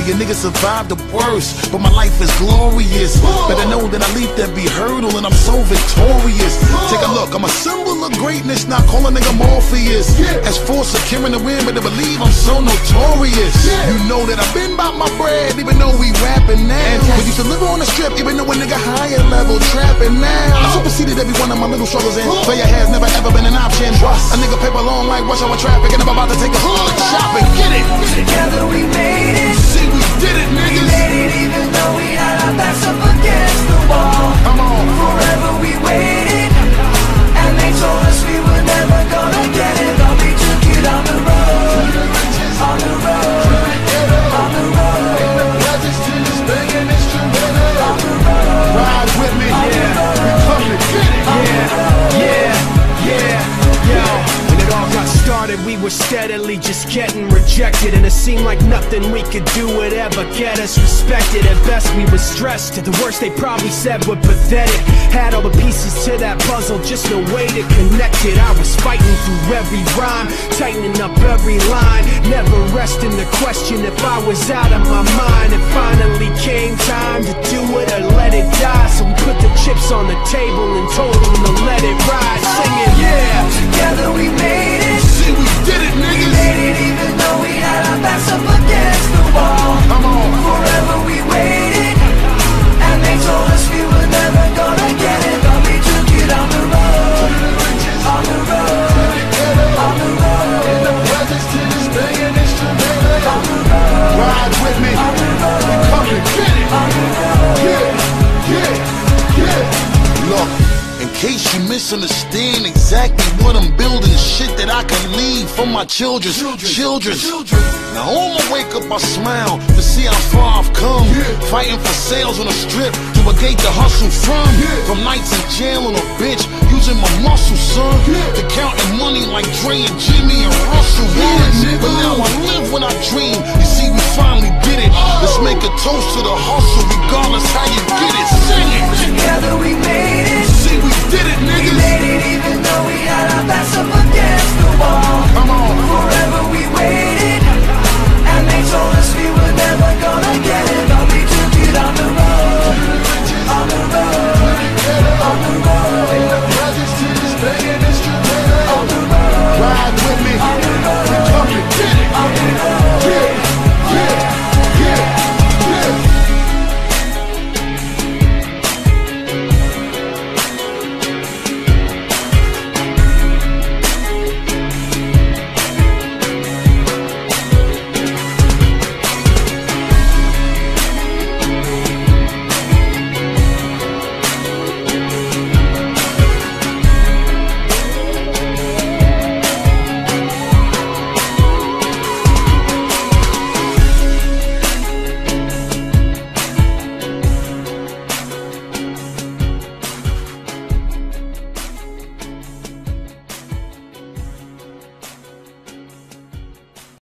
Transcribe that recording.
A nigga survived the worst, but my life is glorious. Better know that I leaped every hurdle and I'm so victorious. Take a look, I'm a symbol of greatness, not call a nigga Morpheus. As for securing the win, better believe I'm so notorious. You know that I've been about my bread, even though we rapping now. We used to live on the strip, even though a nigga higher level trapping now. I superseded every one of my little struggles and failure has never ever been an option. A nigga paper long like rush hour traffic and I'm about to take a hood shopping. Get it! Together we made it. See, we did it, niggas. We made it even though we had our backs up against the wall. Come on. Forever we waited, and they told us we were never gonna get it, but we took it on the road, on the road, on the road. In the presence to this banging instrumental. On the road. Ride with me, yeah. We come to get it. Yo, when it all got started, we were steadily just getting rejected, and it seemed like nothing we could do would ever get us respected. At best we were stressed, at the worst they probably said we're pathetic. Had all the pieces to that puzzle, just no way to connect it. I was fighting through every rhyme, tightening up every line, never resting the question if I was out of my mind. It finally came time to do it or let it die, so we put the chips on the table and told them to let it ride, singing yeah. Together we made it. See, we did it, We niggas. made it even though we had our backs up against the wall. Come on. Forever we waited, and they told us we were never gonna get it, but we took it on the road, on the road, on the road. In the presence to this banging instrumental. On the road, Ride with me. on the road, We come to get it. on the road. Look, in case you misunderstand exactly what I'm building, shit that I can leave for my children. Now on my wake up I smile to see how far I've come. Fighting for sales on the strip to a gate to hustle from. From nights in jail on a bench, using my muscle, son. To counting money like Dre and Jimmy and Russell once. But now I live when I dream. You see, we finally did it. Let's make a toast to the hustle, regardless how you get